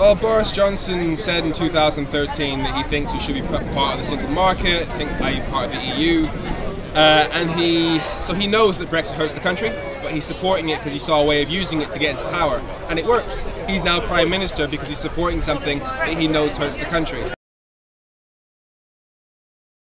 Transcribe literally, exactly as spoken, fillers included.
Well, Boris Johnson said in two thousand thirteen that he thinks we should be part of the single market, think i.e. part of the E U, uh, and he so he knows that Brexit hurts the country, but he's supporting it because he saw a way of using it to get into power, and it worked. He's now Prime Minister because he's supporting something that he knows hurts the country.